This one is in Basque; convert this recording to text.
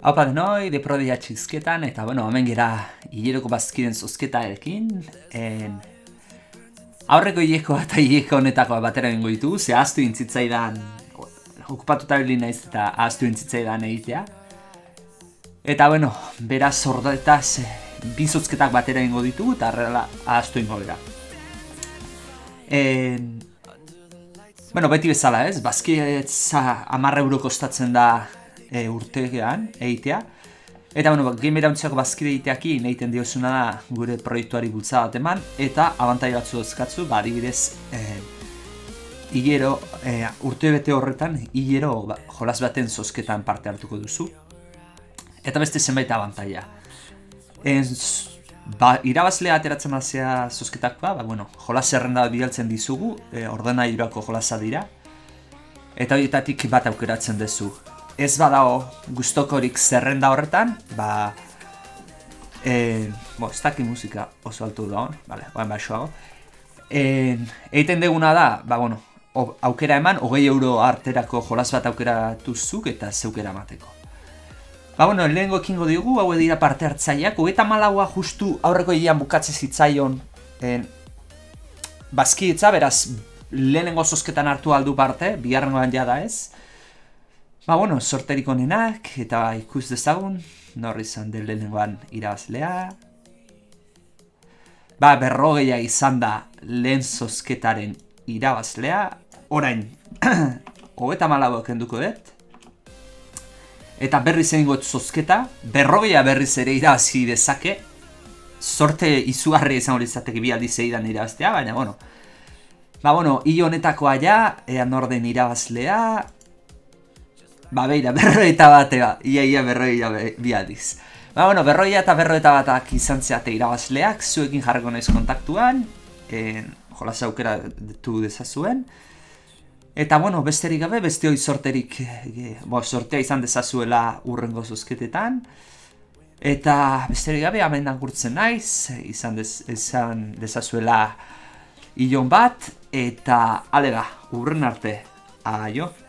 Haupa denoi, deprodia txizketan, eta bueno, hemen gira hileroko bazkiren zozketa erekin. Aurreko hileko eta hileko honetako batera bengo ditugu, ze ahaztu intzitzaidan, okupatuta bilin naiz eta ahaztu intzitzaidan egitea. Eta bueno, beraz ordetaz bi zozketak batera bengo ditugu eta arrela ahaztu ingo gara. Bueno, beti bezala ez, bazkietza 10 euro kostatzen da urtean egitea. Eta bueno, game erauntzako bazkide egiteaki nahiten diozuna da gure proiektuari bultza bat eman, eta abantai batzu dozkatzu, adibidez hilero, urte bete horretan, hilero jolas baten zozketan parte hartuko duzu. Eta beste zenbait abantaia. Irabazlea ateratzen bazea zozketakoa, bueno, jolas zerrenda bidaltzen dizugu, ordenailurako jolasa dira. Eta horietatik bat aukeratzen duzu. Ez badago gustokorik zerrenda horretan, ez daki musika oso altu da hon, oain baixoago. Egiten deguna da, aukera eman, 20 euro arterako jolas bat aukeratuzuk eta zeukera mateko. Lehengo ekingo diogu, hau dira parte hartzaileak, 34a justu aurreko hilean bukatze zitzaion bazkidetza, beraz, lehenengo zozketan hartu aldu parte, bigarrengoan jada ez. Sorterik onenak, eta ikus dezagun, nor izan den lehenengoan irabazlea. 40 izan da lehen zozketaren irabazlea, orain, 34 kenduko dut. Eta berriz egingo zozketa, 40 berriz ere irabazi dezake. Sorte izugarri izango litzateke bi aldiz eidan irabaztea, baina, hile honetakoa ja, ea nor den irabazlea. Beira, 41, ia 42 aldiz. 40 eta 41 izan zeate irabazleak, zuekin jarriko naiz kontaktuan, jolas aukera du dezazuen. Eta besterik gabe, beste hoi sorterik, sortea izan dezazuela urrengo zozketetan. Eta besterik gabe, amendan gurtzen naiz, izan dezazuela hilon bat, eta alega, urren arte, aio.